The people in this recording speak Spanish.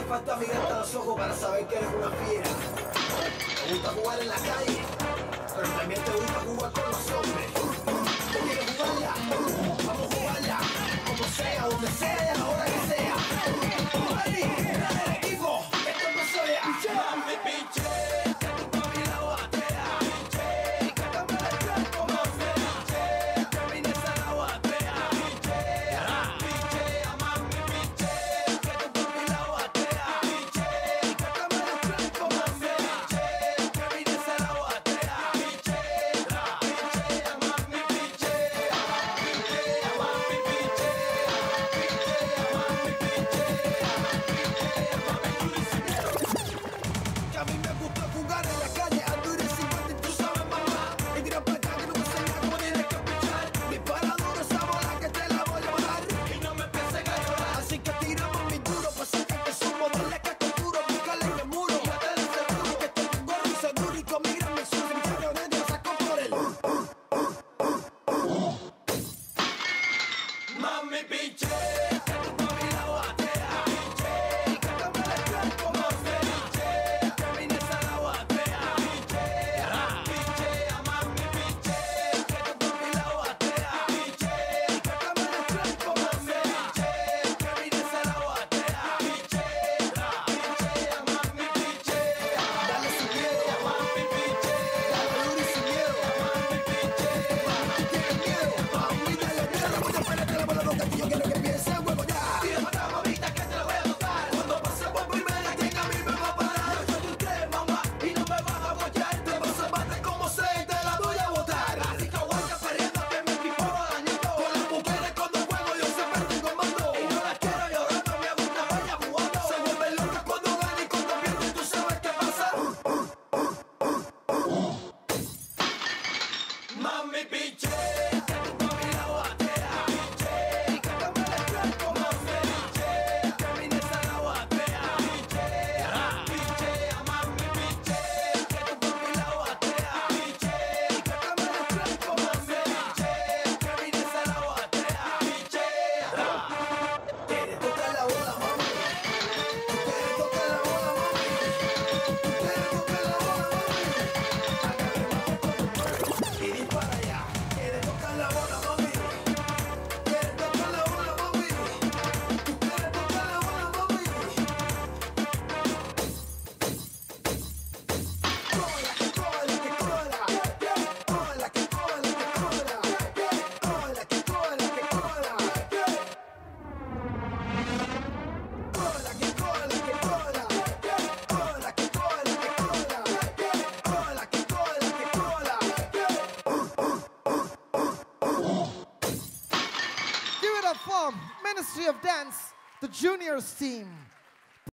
falta mirarte a los ojos para saber que eres una fiera. Te gusta jugar en la calle, pero también te gusta jugar con los hombres. ¿Tú quieres jugarla? Vamos a jugarla, como sea, donde sea y a la hora que sea. Mami, dale el equipo, esto no soy ya. Mami, pinche, que tu papi la batea. Pinche, que cambia el cuerpo, mami. Pinche, que mi nesa la batea. Pinche, pinche, mami, pinche, que tu papi la batea. Pinche, que cambia el cuerpo, mami. Pinche, que mi nesa la batea. Pinche, pinche, mami, pinche, mami, pinche, que a mí me gusta jugar en la calle, ando y 50 y tú sabes, mamá. Y tira pa' acá que no me enseñas cómo tienes que pichar. Dispara duro esa bola que te la voy a bajar. Y no me empieces a llorar. Así que tiramos mi duro, pa' sacar que somos dos lecas con duro. Búscale en el muro, métele seguro. Que estoy con gorro y seguro. Y con mira mi sur, mi camioneta yo saco por el. Mami, pinche, que tu papi la batea. Pinche, que cambia el cuerpo, mami. Pinche, que mi nesa la batea. Pinche, pinche, mami, pinche, que tu papi la batea. Pinche, que cambia el cuerpo, mami. Pinche, que mi nesa la batea. Pinche, pinche, mami, pinche. Dale sin miedo, mami, pinche. Dale duro y sin miedo, mami, pinche. Mami, tú tienes miedo, mami, dale miedo. Voy a ponerte la bola loca que yo quiero que empiece el juego ya. Tira para atrás, mamita, que te la voy a botar. Cuando pase por primera, que a mí me va a parar. Yo soy un tren, mamá, y no me vas a apoyar. Te vas a bater como sea y te la voy a botar. Así que aguanta perdiendo que mi equipo va dañando. Con las mujeres cuando juego yo siempre tengo mando. Y no las quiero llorando, me gusta vaya jugando. Se vuelven locas cuando ganan y cuando pierden, tú sabes qué pasa. Mami, pinche, que tu papi la batea. Pinche, que cambia el cuerpo, mami. Pinche, que mi nesa la batea. Pinche, pinche, mami, pinche, que tu papi la batea. Pinche, que cambia el cuerpo, mami. Pinche, que mi nesa la batea. Pinche, quieres tocar la bola, mami. Tú quieres tocar la bola, mami. Tú quieres tocar la bola, mami. Y dispara ya. Quieres tocar la bola, mami. Quieres tocar la bola, mami. Tú quieres tocar la bola, mami. Cola, que cola, que cola. Cola, que cola, que cola. Cola, que cola, que cola. Cola, que cola, que cola. Cola, que cola, que cola. Cola, que cola, que cola. Give it up for Ministry of Dance, the juniors team.